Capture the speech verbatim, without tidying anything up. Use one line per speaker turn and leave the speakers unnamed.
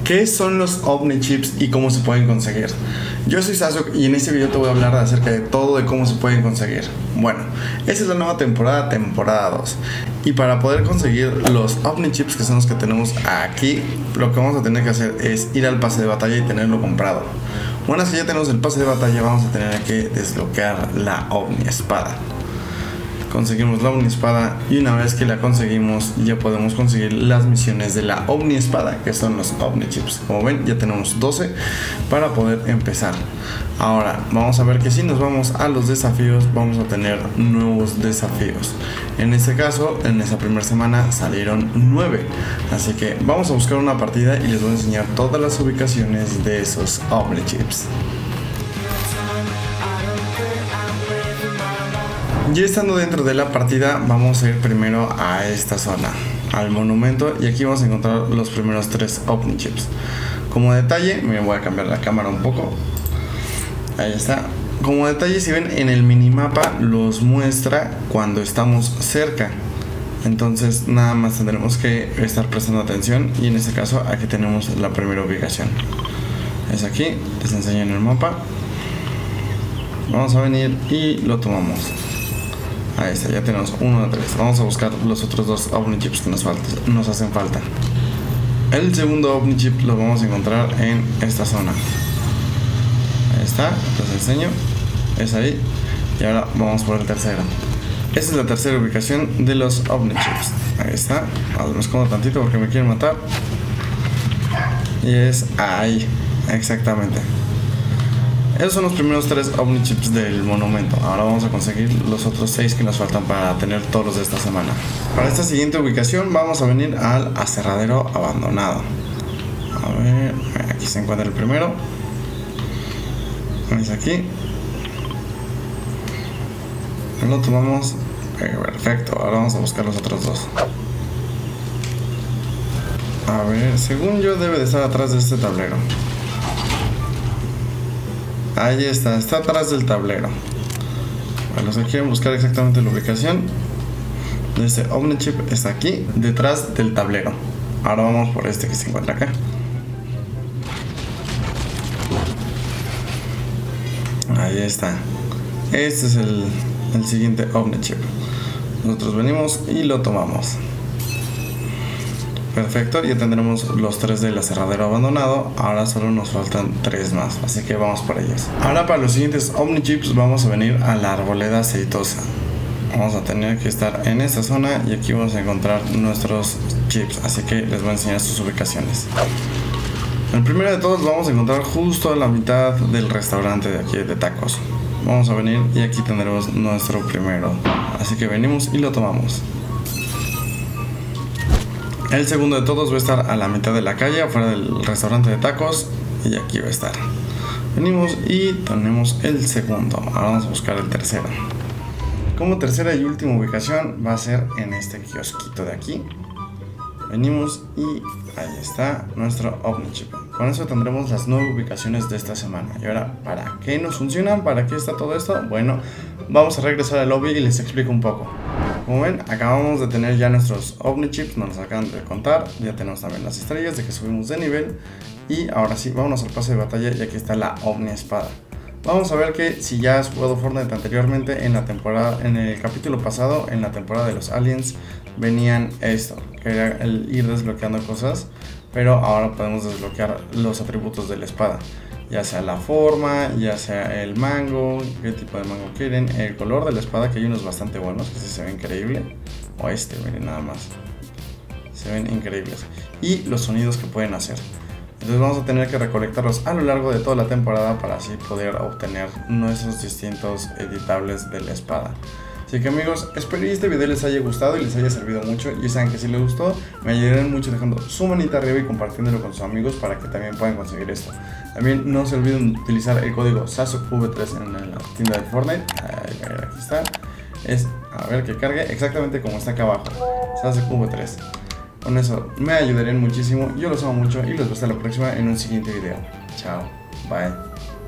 ¿Qué son los Omnichips y cómo se pueden conseguir? Yo soy Sasuke y en este video te voy a hablar acerca de todo de cómo se pueden conseguir. Bueno, esta es la nueva temporada, temporada dos. Y para poder conseguir los Omnichips, que son los que tenemos aquí, lo que vamos a tener que hacer es ir al pase de batalla y tenerlo comprado. Una vez que ya tenemos el pase de batalla, vamos a tener que desbloquear la Omni Espada. Conseguimos la Omni Espada y una vez que la conseguimos ya podemos conseguir las misiones de la Omni Espada, que son los Omnichips. Como ven, ya tenemos doce para poder empezar. Ahora vamos a ver que si nos vamos a los desafíos vamos a tener nuevos desafíos. En este caso, en esta primera semana salieron nueve, así que vamos a buscar una partida y les voy a enseñar todas las ubicaciones de esos Omnichips. Ya estando dentro de la partida, vamos a ir primero a esta zona, al monumento, y aquí vamos a encontrar los primeros tres Omnichips. Como detalle, me voy a cambiar la cámara un poco. Ahí está. Como detalle, si ven en el minimapa, los muestra cuando estamos cerca. Entonces nada más tendremos que estar prestando atención, y en este caso aquí tenemos la primera ubicación. Es aquí, les enseño en el mapa. Vamos a venir y lo tomamos. Ahí está, ya tenemos uno de tres. Vamos a buscar los otros dos Omnichips que nos, falta, nos hacen falta. El segundo Omnichip lo vamos a encontrar en esta zona. Ahí está, les enseño. Es ahí. Y ahora vamos por el tercero. Esta es la tercera ubicación de los Omnichips. Ahí está. Ahora me escondo tantito porque me quieren matar. Y es ahí, exactamente. Esos son los primeros tres Omnichips del monumento. Ahora vamos a conseguir los otros seis que nos faltan para tener todos los de esta semana. Para esta siguiente ubicación vamos a venir al aserradero abandonado. A ver, aquí se encuentra el primero. Es aquí. Lo tomamos. Perfecto, ahora vamos a buscar los otros dos. A ver, según yo debe de estar atrás de este tablero. Ahí está, está atrás del tablero. Para los que quieren buscar exactamente la ubicación de este Omnichip, está aquí, detrás del tablero. Ahora vamos por este que se encuentra acá. Ahí está. Este es el, el siguiente Omnichip. Nosotros venimos y lo tomamos. Perfecto, ya tendremos los tres del aserradero abandonado. Ahora solo nos faltan tres más, así que vamos por ellos. Ahora para los siguientes Omnichips vamos a venir a la arboleda aceitosa. Vamos a tener que estar en esta zona y aquí vamos a encontrar nuestros chips, así que les voy a enseñar sus ubicaciones. El primero de todos lo vamos a encontrar justo a la mitad del restaurante de aquí de tacos. Vamos a venir y aquí tendremos nuestro primero, así que venimos y lo tomamos. El segundo de todos va a estar a la mitad de la calle, afuera del restaurante de tacos, y aquí va a estar. Venimos y tenemos el segundo. Ahora vamos a buscar el tercero. Como tercera y última ubicación va a ser en este kiosquito de aquí. Venimos y ahí está nuestro Omnichip. Con eso tendremos las nueve ubicaciones de esta semana. Y ahora, ¿para qué nos funcionan? ¿Para qué está todo esto? Bueno, vamos a regresar al lobby y les explico un poco. Como ven, acabamos de tener ya nuestros Omnichips, nos los acaban de contar. Ya tenemos también las estrellas de que subimos de nivel. Y ahora sí, vámonos al pase de batalla y aquí está la Omni Espada. Vamos a ver que si ya has jugado Fortnite anteriormente, en la temporada, en el capítulo pasado, en la temporada de los aliens, venían esto, que era el ir desbloqueando cosas. Pero ahora podemos desbloquear los atributos de la espada, ya sea la forma, ya sea el mango, qué tipo de mango quieren, el color de la espada, que hay unos bastante buenos, que sí se ve increíble, o este, miren nada más, se ven increíbles, y los sonidos que pueden hacer. Entonces vamos a tener que recolectarlos a lo largo de toda la temporada para así poder obtener nuestros distintos editables de la espada. Así que amigos, espero que este video les haya gustado y les haya servido mucho. Y saben que si les gustó, me ayudarán mucho dejando su manita arriba y compartiéndolo con sus amigos para que también puedan conseguir esto. También no se olviden utilizar el código Sasuke V tres en la tienda de Fortnite. Ahí, aquí está. Es, a ver que cargue exactamente como está acá abajo, Sasuke V tres. Con eso me ayudarían muchísimo. Yo los amo mucho y los veo hasta la próxima en un siguiente video. Chao, bye.